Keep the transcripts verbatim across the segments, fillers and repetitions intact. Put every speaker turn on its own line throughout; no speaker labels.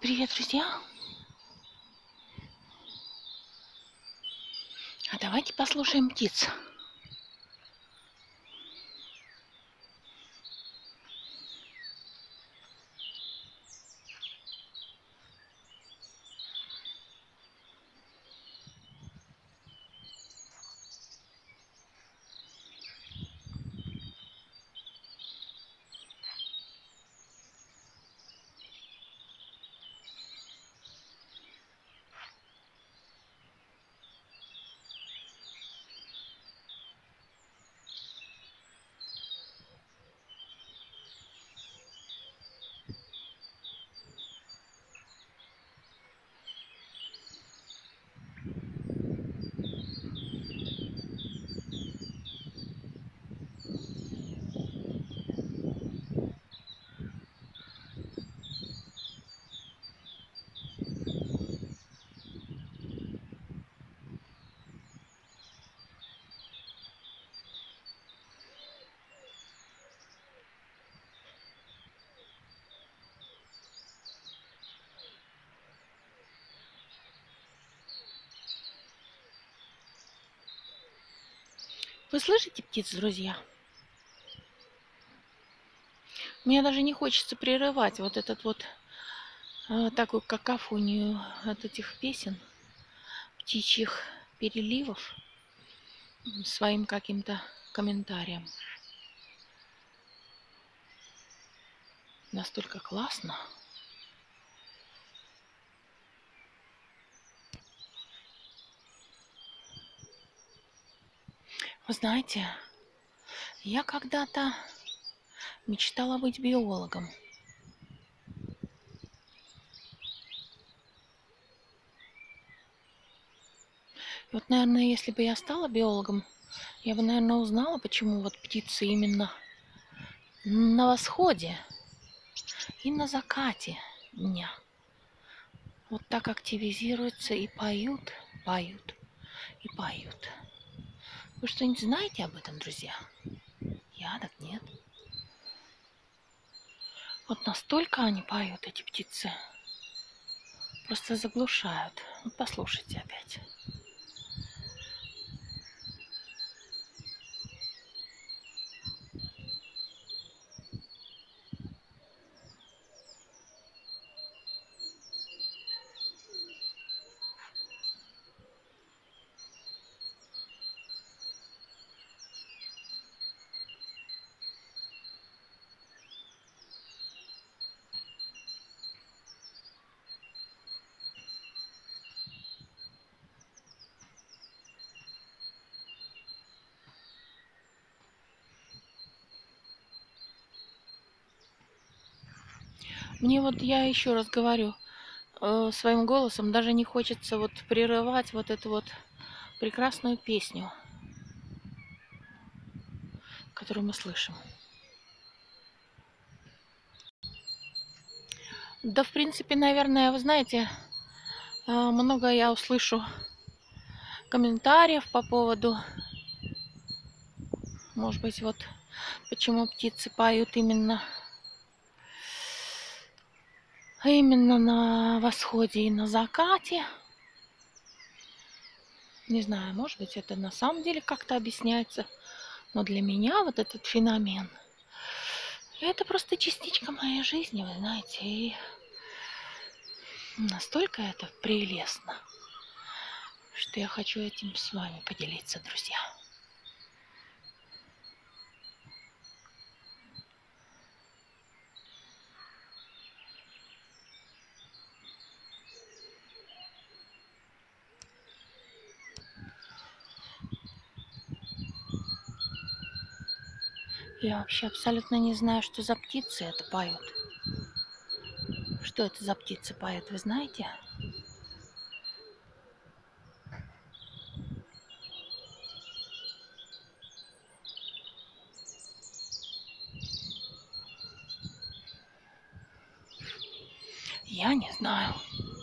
Привет, друзья! А давайте послушаем птиц. Вы слышите птиц, друзья? Мне даже не хочется прерывать вот этот вот э, такую какофонию от этих песен, птичьих переливов своим каким-то комментарием. Настолько классно. Вы знаете, я когда-то мечтала быть биологом. И вот, наверное, если бы я стала биологом, я бы, наверное, узнала, почему вот птицы именно на восходе и на закате дня вот так активизируются и поют, поют и поют. Вы что-нибудь знаете об этом, друзья? Я так нет. Вот настолько они поют, эти птицы, просто заглушают. Вот послушайте опять. Мне вот, я еще раз говорю, э, своим голосом даже не хочется вот прерывать вот эту вот прекрасную песню, которую мы слышим. Да, в принципе, наверное, вы знаете, э, много я услышу комментариев по поводу, может быть, вот почему птицы поют именно именно на восходе и на закате. Не знаю, может быть, это на самом деле как-то объясняется, но для меня вот этот феномен — это просто частичка моей жизни, вы знаете, и настолько это прелестно, что я хочу этим с вами поделиться, друзья. Я вообще абсолютно не знаю, что за птицы это поют. Что это за птицы поют, вы знаете? Я не знаю.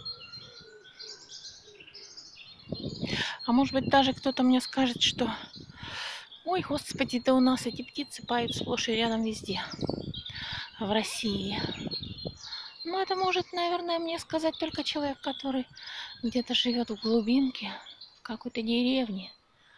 А может быть, даже кто-то мне скажет, что ой, господи, да у нас эти птицы поют сплошь и рядом везде в России. Но Ну, это может, наверное, мне сказать только человек, который где-то живет в глубинке, в какой-то деревне.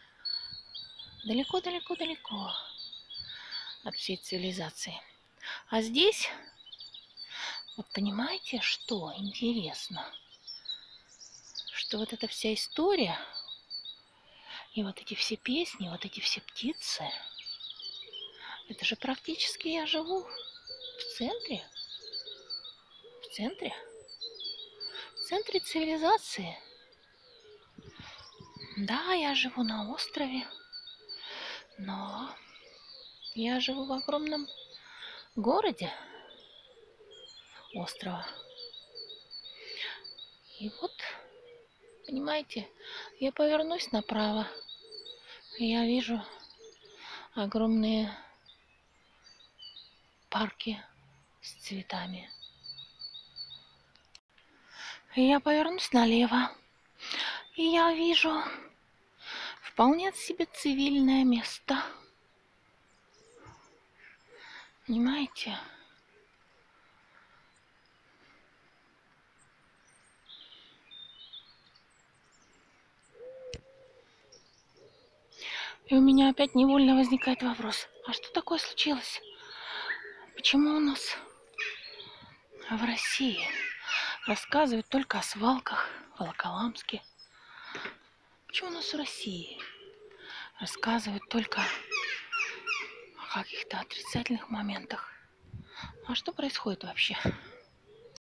Далеко-далеко-далеко от всей цивилизации. А здесь, вот понимаете, что интересно? Что вот эта вся история и вот эти все песни, вот эти все птицы, это же практически я живу в центре, в центре, в центре цивилизации. Да, я живу на острове, но я живу в огромном городе острова. И вот, понимаете, я повернусь направо, и я вижу огромные парки с цветами. И я повернусь налево, и я вижу вполне себе цивильное место. Понимаете? И у меня опять невольно возникает вопрос, а что такое случилось? Почему у нас в России рассказывают только о свалках, Волоколамске? Почему у нас в России рассказывают только о каких-то отрицательных моментах? А что происходит вообще?